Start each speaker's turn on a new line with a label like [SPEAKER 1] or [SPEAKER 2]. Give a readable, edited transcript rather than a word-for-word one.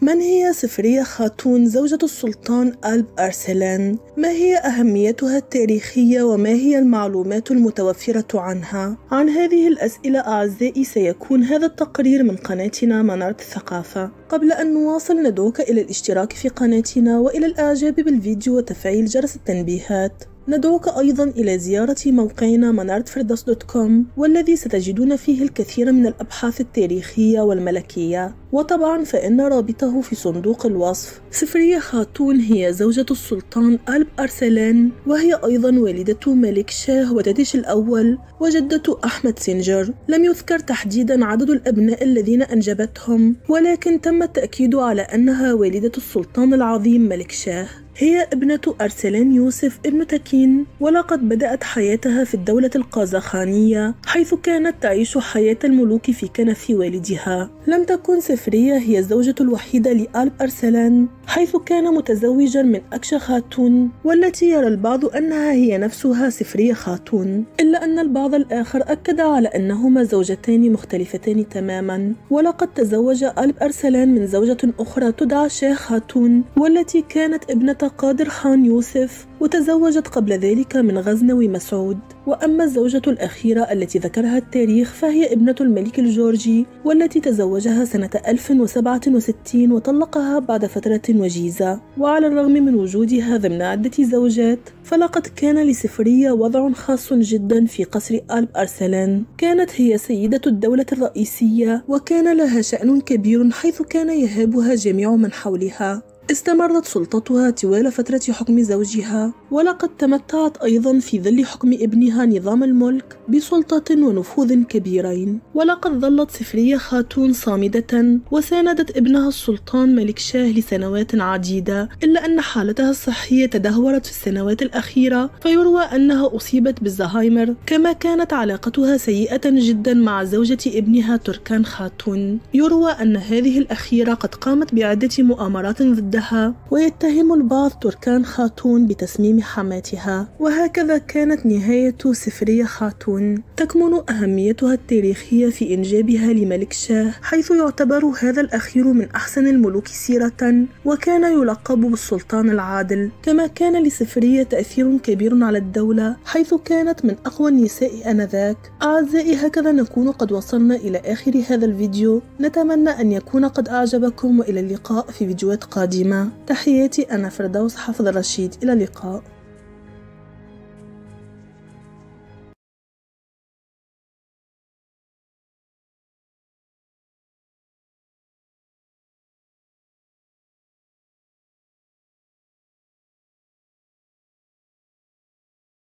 [SPEAKER 1] من هي سفرية خاتون زوجة السلطان ألب أرسلان؟ ما هي أهميتها التاريخية وما هي المعلومات المتوفرة عنها؟ عن هذه الأسئلة أعزائي سيكون هذا التقرير من قناتنا منارة الثقافة. قبل أن نواصل ندعوك إلى الاشتراك في قناتنا وإلى الإعجاب بالفيديو وتفعيل جرس التنبيهات. ندعوك أيضا إلى زيارة موقعنا منارتفردوس.com والذي ستجدون فيه الكثير من الأبحاث التاريخية والملكية، وطبعا فإن رابطه في صندوق الوصف. سفرية خاتون هي زوجة السلطان ألب أرسلان، وهي أيضا والدة ملك شاه ودادش الأول وجدة أحمد سنجر. لم يذكر تحديدا عدد الأبناء الذين أنجبتهم، ولكن تم التأكيد على أنها والدة السلطان العظيم ملك شاه. هي ابنة أرسلان يوسف ابن تكين، ولقد بدأت حياتها في الدولة القازاخانية حيث كانت تعيش حياة الملوك في كنف والدها. لم تكن سفرية هي الزوجة الوحيدة لألب أرسلان، حيث كان متزوجا من أكشا خاتون، والتي يرى البعض أنها هي نفسها سفرية خاتون، إلا أن البعض الآخر أكد على أنهما زوجتان مختلفتان تماما. ولقد تزوج ألب أرسلان من زوجة أخرى تدعى شاه خاتون، والتي كانت ابنة قادر خان يوسف، وتزوجت قبل ذلك من غزنوي مسعود. وأما الزوجة الأخيرة التي ذكرها التاريخ فهي ابنة الملك الجورجي، والتي تزوجها سنة 1067 وطلقها بعد فترة وجيزة. وعلى الرغم من وجودها ضمن عدة زوجات، فلقد كان لسفرية وضع خاص جدا في قصر ألب أرسلان. كانت هي سيدة الدولة الرئيسية، وكان لها شأن كبير حيث كان يهابها جميع من حولها. استمرت سلطتها طوال فترة حكم زوجها، ولقد تمتعت أيضا في ظل حكم ابنها نظام الملك بسلطة ونفوذ كبيرين. ولقد ظلت سفرية خاتون صامدة وساندت ابنها السلطان ملك شاه لسنوات عديدة، إلا أن حالتها الصحية تدهورت في السنوات الأخيرة، فيروى أنها أصيبت بالزهايمر. كما كانت علاقتها سيئة جدا مع زوجة ابنها تركان خاتون. يروى أن هذه الأخيرة قد قامت بعدة مؤامرات ضدها، ويتهم البعض تركان خاتون بتسميم حماتها. وهكذا كانت نهاية سفرية خاتون. تكمن أهميتها التاريخية في إنجابها لملك شاه، حيث يعتبر هذا الأخير من أحسن الملوك سيرة، وكان يلقب بالسلطان العادل. كما كان لسفرية تأثير كبير على الدولة، حيث كانت من أقوى النساء آنذاك. أعزائي، هكذا نكون قد وصلنا إلى آخر هذا الفيديو. نتمنى أن يكون قد أعجبكم، وإلى اللقاء في فيديوهات قادمة. تحياتي، أنا فردوس حافظ الرشيد. إلى اللقاء.